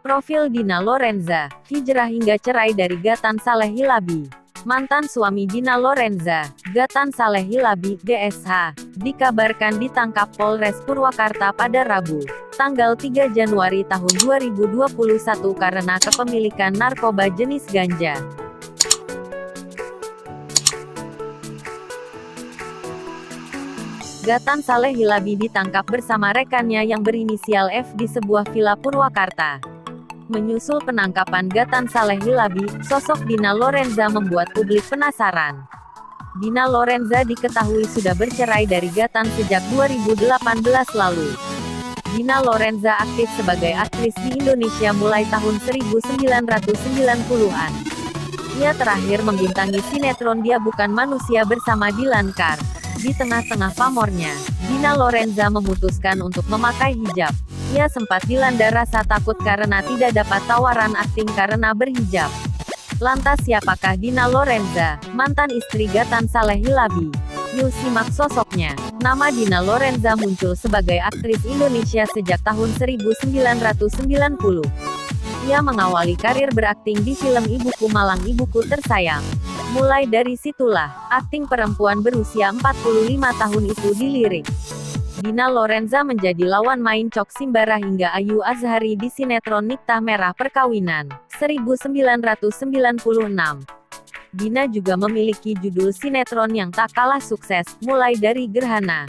Profil Dina Lorenza, hijrah hingga cerai dari Gatan Saleh Hilabi. Mantan suami Dina Lorenza, Gatan Saleh Hilabi, GSH, dikabarkan ditangkap Polres Purwakarta pada Rabu, tanggal 3 Januari tahun 2021 karena kepemilikan narkoba jenis ganja. Gatan Saleh Hilabi ditangkap bersama rekannya yang berinisial F di sebuah villa Purwakarta. Menyusul penangkapan Gatan Saleh Hilabi, sosok Dina Lorenza membuat publik penasaran. Dina Lorenza diketahui sudah bercerai dari Gatan sejak 2018 lalu. Dina Lorenza aktif sebagai aktris di Indonesia mulai tahun 1990-an. Ia terakhir membintangi sinetron Dia Bukan Manusia bersama Dylan Carr. Di tengah-tengah pamornya, Dina Lorenza memutuskan untuk memakai hijab. Ia sempat dilanda rasa takut karena tidak dapat tawaran akting karena berhijab. Lantas siapakah Dina Lorenza, mantan istri Gatan Saleh Hilabi? Yuk simak sosoknya. Nama Dina Lorenza muncul sebagai aktris Indonesia sejak tahun 1990. Ia mengawali karir berakting di film Ibuku Malang Ibuku Tersayang. Mulai dari situlah, akting perempuan berusia 45 tahun itu dilirik. Dina Lorenza menjadi lawan main Cok Simbara hingga Ayu Azhari di sinetron Nikah Merah Perkawinan, 1996. Dina juga memiliki judul sinetron yang tak kalah sukses, mulai dari Gerhana,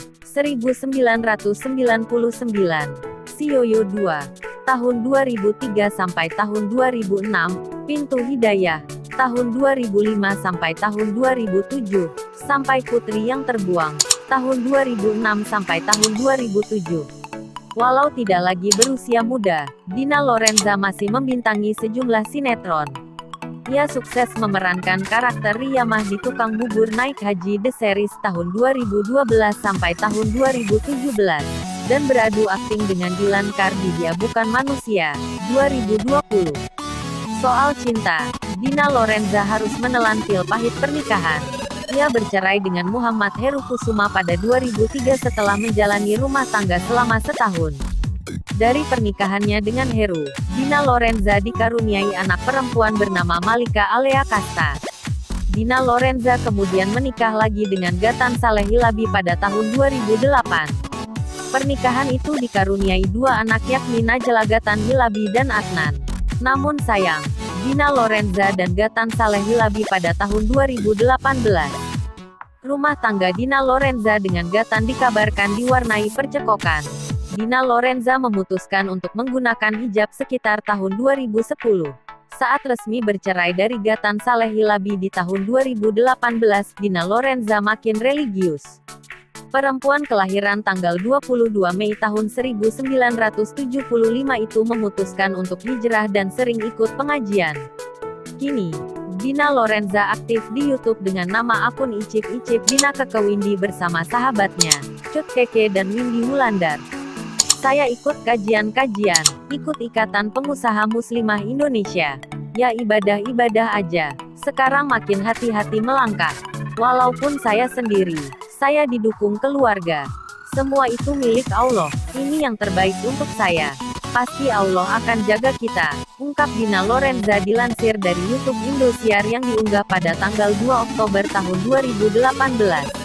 1999, Si Yoyo 2, tahun 2003 sampai tahun 2006, Pintu Hidayah, tahun 2005 sampai tahun 2007, sampai Putri Yang Terbuang, tahun 2006 sampai tahun 2007. Walau tidak lagi berusia muda, Dina Lorenza masih membintangi sejumlah sinetron. Ia sukses memerankan karakter Riyamah di Tukang Bubur Naik Haji The Series tahun 2012 sampai tahun 2017, dan beradu akting dengan Dylan Carr di Dia Bukan Manusia, 2020. Soal cinta, Dina Lorenza harus menelan pil pahit pernikahan. Ia bercerai dengan Muhammad Heru Kusuma pada 2003 setelah menjalani rumah tangga selama setahun. Dari pernikahannya dengan Heru, Dina Lorenza dikaruniai anak perempuan bernama Malika Alea Kasta. Dina Lorenza kemudian menikah lagi dengan Gatan Saleh Hilabi pada tahun 2008. Pernikahan itu dikaruniai dua anak yakni Najla Gatan Hilabi dan Adnan. Namun sayang, Dina Lorenza dan Gatan Saleh Hilabi pada tahun 2018. Rumah tangga Dina Lorenza dengan Gatan dikabarkan diwarnai percekokan. Dina Lorenza memutuskan untuk menggunakan hijab sekitar tahun 2010. Saat resmi bercerai dari Gatan Saleh Hilabi di tahun 2018, Dina Lorenza makin religius. Perempuan kelahiran tanggal 22 Mei tahun 1975 itu memutuskan untuk hijrah dan sering ikut pengajian. Kini, Dina Lorenza aktif di YouTube dengan nama akun Icip Dina Kekewindi bersama sahabatnya, Cut Keke dan Windy Wulandar. Saya ikut kajian-kajian, ikut Ikatan Pengusaha Muslimah Indonesia. Ya ibadah-ibadah aja, sekarang makin hati-hati melangkah. Walaupun saya sendiri, saya didukung keluarga. Semua itu milik Allah, ini yang terbaik untuk saya. Pasti Allah akan jaga kita, ungkap Dina Lorenza dilansir dari YouTube Indosiar yang diunggah pada tanggal 2 Oktober tahun 2018.